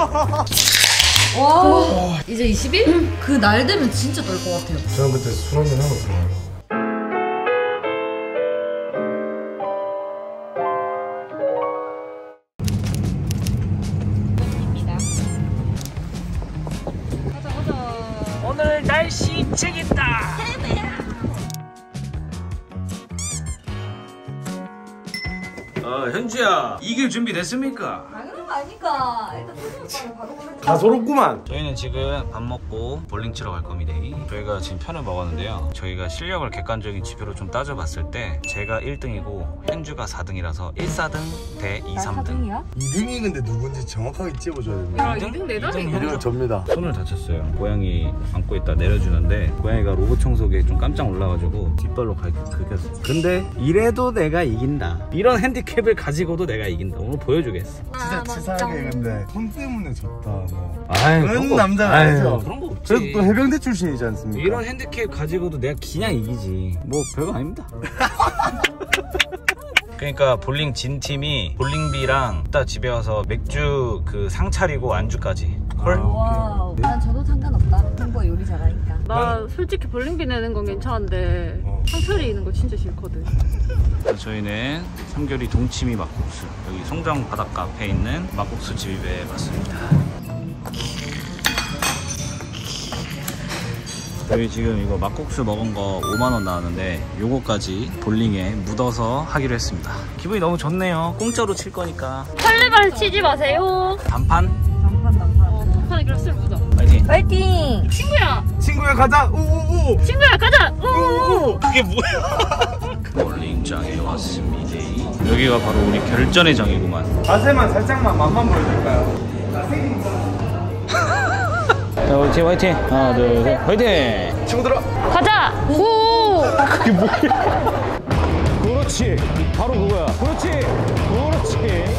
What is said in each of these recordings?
와. 이제 20일? 그 날 되면 진짜 떨 것 같아요. 저는 그때 술 한잔 하고 들어가요. 오늘 날씨 찌겠다. 현주야, 이길 준비 됐습니까? 당연한 거 아닙니까? 일단 태준 오빠는 바로 보내. 가소롭구만. 저희는 지금 밥 먹고 볼링 치러 갈 겁니다. 저희가 지금 편을 먹었는데요. 저희가 실력을 객관적인 지표로 좀 따져봤을 때 제가 1등이고 현주가 4등이라서 1, 4등 대 2, 3등. 4등이야? 2등이 근데 누군지 정확하게 찝어줘야 됩니다. 야, 2등 내다니까. 2등은 접니다. 손을 다쳤어요. 고양이 안고 있다 내려주는데 고양이가 로봇 청소기에 좀 깜짝 놀라가지고 뒷발로 긁혔어. 근데 이래도 내가 이긴다. 이런 핸디캡을 가지고도 내가 이긴다. 오늘 보여주겠어. 진짜 치사하게 근데 손 때문에 졌다 뭐. 아유, 그런 남자가 아니죠. 그런 거 없지. 그래도 또 해병대 출신이지 않습니까? 이런 핸디캡 가지고도 내가 그냥 이기지. 뭐 별거 아닙니다. 그러니까 볼링 진 팀이 볼링비랑 이따 집에 와서 맥주 그 상 차리고 안주까지. 헐? 와우. 난 저도 상관없다. 형부가 요리 잘하니까. 나 솔직히 볼링비 내는 건 괜찮은데 상철이 있는 거 진짜 싫거든. 저희는 삼겹이 동치미 막국수, 여기 송정 바닷가 앞에 있는 막국수 집에 왔습니다. 저희 지금 이거 막국수 먹은 거 5만원 나왔는데 요거까지 볼링에 묻어서 하기로 했습니다. 기분이 너무 좋네요. 공짜로 칠 거니까. 설레발 치지 마세요. 단판? 단판. 단판에 글쎄 묻어. 파이팅! 파이팅! 친구야 가자. 우우우. 친구야 가자. 우우우. 그게 뭐야? 볼링장에 왔습니다. 여기가 바로 우리 결전의 장이구만. 자세만 살짝만 맛만 보여줄까요? 자, 화이팅 화이팅. 하나 둘 셋 화이팅. 친구들아. 가자. 우. 그게 뭐야? 그렇지. 바로 그거야. 그렇지. 그렇지.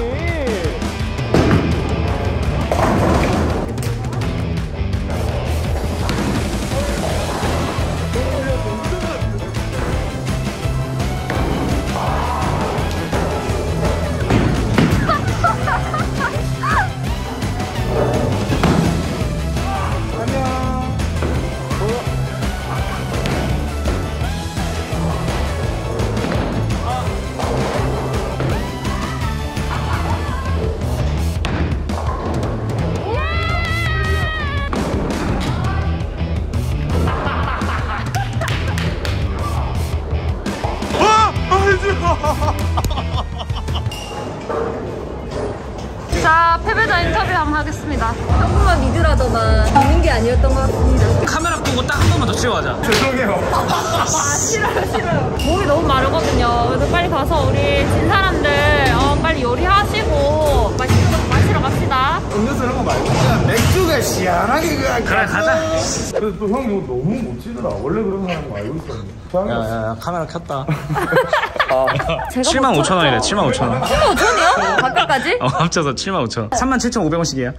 자, 패배자 인터뷰 한번 하겠습니다. 형부만 믿으라더만 믿는 게 아니었던 것 같습니다. 카메라 끄고 딱 한 번만 더 치고 가자. 죄송해요. 아 싫어요. 몸이 너무 마르거든요. 그래서 빨리 가서 우리 진 사람들 빨리 요리하시고 맛있는 거 마시러 갑시다. 음료수 이런 거 말고 그냥 맥주가 시원하게 그냥 그래 가자. 근데 또 형 이거 너무 못 치더라. 원래 그런 사람 알고 있었는데. 야야야 카메라 켰다. 제가 75,000원이래. 75,000원. 15,000이요? 바깥까지? 합쳐서 75,000원. 37,500원씩이야.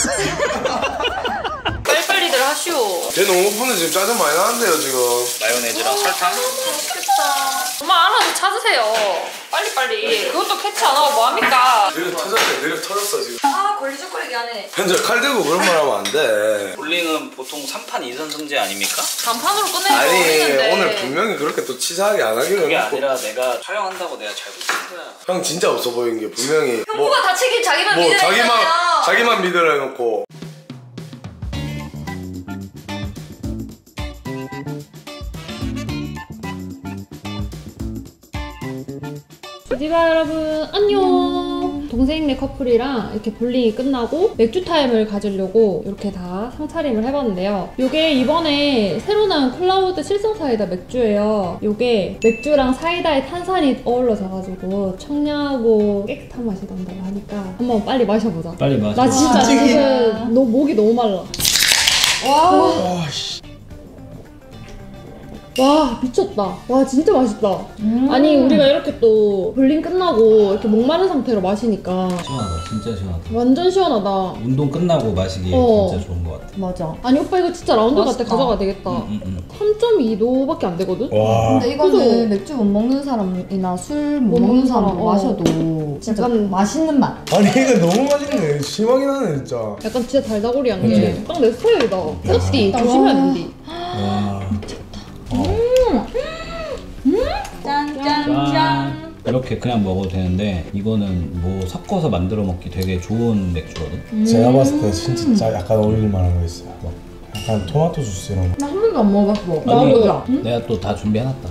빨리빨리들 하시오. 쟤 너무 오픈은 지금 짜증 많이 나는데요 지금. 마요네즈랑 설탕. 엄마 알아서 찾으세요. 빨리빨리. 그것도 캐치 안 하고 뭐합니까? 느려 터졌네. 느려 터졌어 지금. 아 걸리적거리게 하네. 현재 칼 들고 그런 말 하면 안 돼. 볼링은 보통 3판 2선 승제 아닙니까? 단판으로 끝내는 거 아니 어리는데. 오늘 분명히 그렇게 또 치사하게 안 하기로 그게 해놓고. 아니라 내가 촬영한다고 내가 잘 못한 거야. 형 진짜 없어 보이는 게 분명히 형부가 다치긴 자기만 뭐 믿으라 했잖아요. 자기만 믿으라 해놓고. 주디가 여러분 안녕. 동생네 커플이랑 이렇게 볼링이 끝나고 맥주 타임을 가지려고 이렇게 다 상차림을 해봤는데요. 요게 이번에 새로 나온 클라우드 실성 사이다 맥주예요. 요게 맥주랑 사이다에 탄산이 어우러져가지고 청량하고 깨끗한 맛이 난다고 하니까 한번 빨리 마셔보자. 빨리 마셔. 나 진짜 지금 목이 너무 말라. 와. 와 미쳤다. 와 진짜 맛있다. 아니 우리가 이렇게 또 볼링 끝나고 이렇게 목마른 상태로 마시니까 시원하다. 진짜 시원하다. 완전 시원하다. 운동 끝나고 마시기 진짜 좋은 것 같아. 맞아. 아니 오빠 이거 진짜 라운드 갈 때 맛있다. 가져가야 되겠다. 3.2도밖에 안 되거든? 와. 근데 이거는 그래서- 맥주 못 먹는 사람이나 술 못 못 먹는 먹는 사람 사람, 마셔도 진짜 약간- 맛있는 맛. 아니 이거 너무 맛있네. 심하긴 하네 진짜. 약간 진짜 달다구리한 그치? 게 딱 내 스타일이다. ጸ띠 맛있다. 조심해야 된디. 와. 짠짠짠. 이렇게 그냥 먹어도 되는데 이거는 뭐 섞어서 만들어 먹기 되게 좋은 맥주거든. 제가 봤을 때 진짜 약간 어울릴 만한 거 있어요. 뭐 약간 토마토 주스 이런 거. 나 한 번도 안 먹어봤어. 아니, 먹어보자. 내가 또 다 준비해놨다.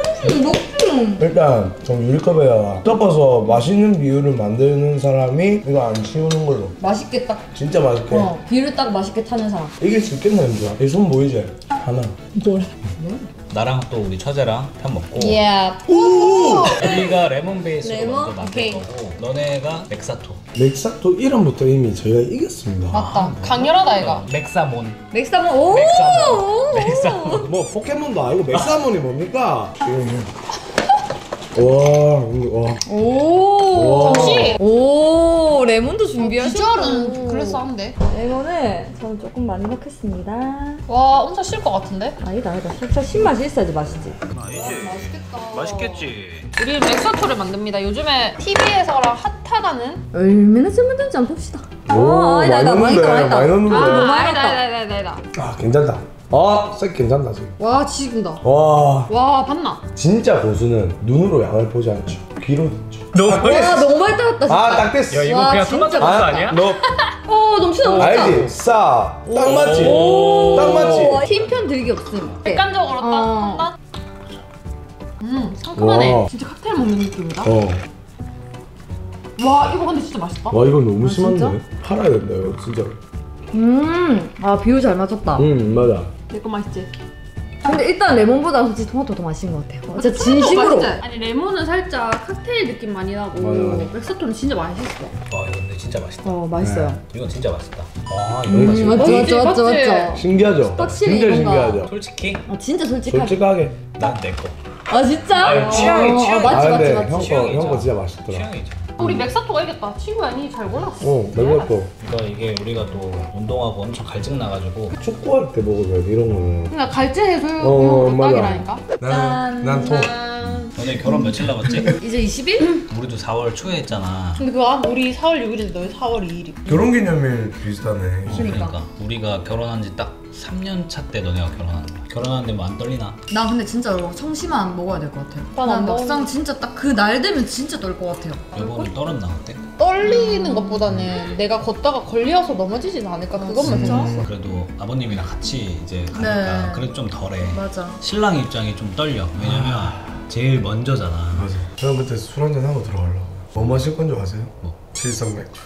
일단 좀 유리컵에다가 섞어서 맛있는 비율을 만드는 사람이 이거 안 치우는 걸로. 맛있게 딱. 진짜 맛있게. 비를 딱 맛있게 타는 사람. 이길 수 있겠나 임주야? 이 손 보이지? 하나. 나랑 또 우리 처제랑 편 먹고 예. 우리가 레몬 베이스로 레몬? 먼저 만들 오케이. 거고 너네가 멕사토. 맥사토 이름부터 이미 저희가 이겼습니다. 맞다. 강렬하다 얘가. 멕사몬. 맥사몬. 오. 멕사몬. 뭐 포켓몬도 아니고 맥사몬이 뭡니까? 와, 와. 오. 와. 잠시. 오. 레몬도 준비하셨고. 비주얼은 그럴싸한데? 레몬을 저는 조금 많이 넣겠습니다. 와 엄청 쉴 것 같은데? 아니다. 살짝 신맛이 있어야지 맛있지. 맛있겠지. 우리 렉서토를 만듭니다. 요즘에 TV에서랑 핫하다는 얼마나 쓰면든지 한번 봅시다. 오, 아니다, 아니다. 많이 넣는데, 많이 많이 넣는데. 아니다. 아, 괜찮다. 아, 색 괜찮다 지금. 와 지긴다. 와, 와 봤나? 진짜 고수는 눈으로 양을 보지 않죠. 귀로 듣죠. 와 너무 많이 따랐다 진짜. 아, 딱 됐어. 이거 와, 그냥 진짜 토마토 소스 아니야? 너 넘치다 넘치다. 알지? 싸. 딱 맞지? 딱 맞지? 팀편 들기 없음. 객관적으로 어. 딱. 상큼하네. 와. 진짜 칵테일 먹는 느낌이다. 어. 와 이거 근데 진짜 맛있다. 와, 이거 너무 진짜? 심한데? 팔아야 된다, 이거 진짜. 아 비율 잘 맞췄다. 맞아. 내 거 맛있지? 근데 일단 레몬보다 솔직히 토마토가 더 맛있는 것 같아요. 진짜 진심으로. 맛있지? 아니 레몬은 살짝 칵테일 느낌 많이 나고 맞아. 렉서토는 진짜 맛있어. 와 이거 근데 진짜 맛있다. 맛있어요. 이건 진짜 맛있다. 와 이거 맛있다. 맞죠 맞지, 맞죠 맞지? 맞죠. 신기하죠? 확실히 진짜 뭔가- 신기하죠? 솔직히 진짜 솔직하게. 솔직하게. 난 내 거. 아 진짜? 아니, 취향이. 맞지 아, 맞지 근데 맞지. 형 취향이죠. 거 진짜 맛있더라. 취향이죠. 우리 맥사토가 이겼다. 친구 아니 잘 골랐어. 내가 또 그러니까 이게 우리가 또 운동하고 엄청 갈증 나가지고 축구할 때 먹어줘야 돼, 이런 거는. 그러니까 갈증 해소용 맞아. 딱이라니까. 난 통. 너네 결혼 며칠 남았지? 이제 20일? 우리도 4월 초에 했잖아. 근데 그거 우리 4월 6일인데 너희 4월 2일이. 결혼기념일 비슷하네. 그러니까 우리가 결혼한 지 딱 3년 차 때 너네가 결혼한 거야. 결혼하는데 뭐 안 떨리나? 나 근데 진짜로 청심환 먹어야 될 것 같아요. 난안 난 막상 먹는데. 진짜 딱 그 날 되면 진짜 떨 것 같아요. 여보는 떨었나 그때? 떨리는 것보다는 내가 걷다가 걸려서 넘어지진 않을까 그것만 진짜? 생각했어. 그래도 아버님이랑 같이 이제 가니까 네. 그래도 좀 덜해. 맞아. 신랑 입장이 좀 떨려. 왜냐면 제일 먼저잖아. 맞아. 저는 그때 술 한잔 하고 들어가려고. 뭐 마실 건 줄 아세요? 뭐? 칠성 맥주.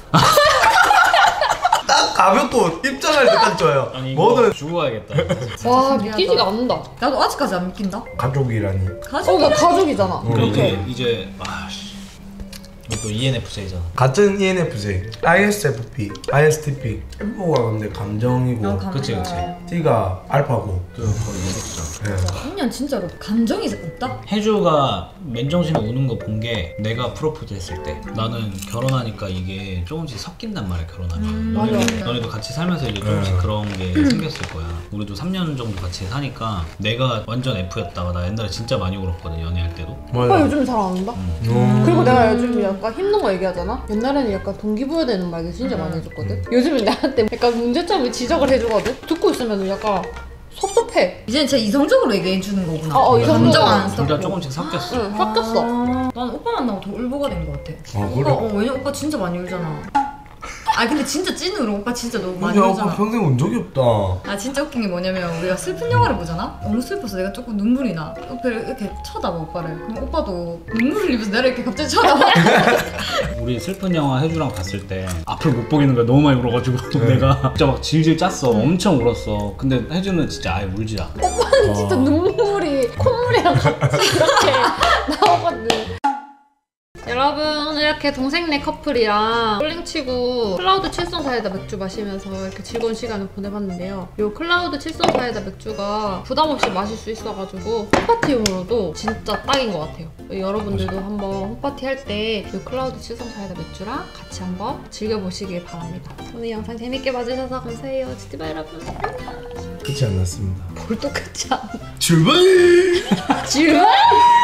딱 가볍고 입장할 때 딱 좋아요. 뭐든 주고 가야겠다. 와 믿기지가 않는다. 나도 아직까지 안 믿긴다. 가족이라니. 가족. 나 가족이잖아. 그리고 이제 아씨 또 ENFJ잖아. 같은 ENFJ, ISFP, ISTP. F가 근데 감정이고, 그치 그치. T가 알파고. 거의 이랬죠. 네. 3년 진짜로 감정이 없다? 혜주가 맨정신에 우는 거 본 게 내가 프로포즈 했을 때 나는 결혼하니까 이게 조금씩 섞인단 말이야 결혼하면. 맞아. 너네도 같이 살면서 이제 조금씩 그런 게 생겼을 거야. 우리도 3년 정도 같이 사니까 내가 완전 F였다가 나 옛날에 진짜 많이 울었거든 연애할 때도. 오빠 맞아. 요즘 잘 안 온다. 그리고 내가 요즘 약간 힘든 거 얘기하잖아? 옛날에는 약간 동기부여되는 말들 진짜 많이 해줬거든? 요즘은 나한테 약간 문제점을 지적을 해주거든? 듣고 있으면 약간 섭섭해. 이제는 진짜 이성적으로 얘기해 주는 거구나. 이성적으로. 감정 안 둘 다 섞고. 조금씩 섞였어. 응, 섞였어. 난 오빠 만나고 더 울보가 된 것 같아. 아, 그래? 왜냐면 오빠 진짜 많이 울잖아. 아 근데 진짜 찐으로 오빠 진짜 너무 많이 근데 울잖아. 오빠 평생 운 적이 없다. 아 진짜 웃긴 게 뭐냐면 우리가 슬픈 영화를 보잖아? 너무 슬퍼서 내가 조금 눈물이 나. 오빠를 이렇게 쳐다봐 오빠를. 그럼 오빠도 눈물 흘리면서 나를 이렇게 갑자기 쳐다봐. 우리 슬픈 영화 혜주랑 봤을 때 앞을 못 보겠는 거야. 너무 많이 울어가지고 내가 진짜 막 질질 짰어. 엄청 울었어. 근데 혜주는 진짜 아예 울지 않아. 오빠는 진짜 눈물이 콧물이랑 같이 이렇게 나오거든. 여러분 오늘 이렇게 동생네 커플이랑 롤링치고 클라우드 칠성 사이다 맥주 마시면서 이렇게 즐거운 시간을 보내봤는데요. 이 클라우드 칠성 사이다 맥주가 부담 없이 마실 수 있어가지고 홈파티용으로도 진짜 딱인 것 같아요. 여러분들도 한번 홈파티 할 때 이 클라우드 칠성 사이다 맥주랑 같이 한번 즐겨보시길 바랍니다. 오늘 영상 재밌게 봐주셔서 감사해요. 지티바 여러분. 끝이 안 났습니다. 뭘 똑같지 않아. 출발! 출발!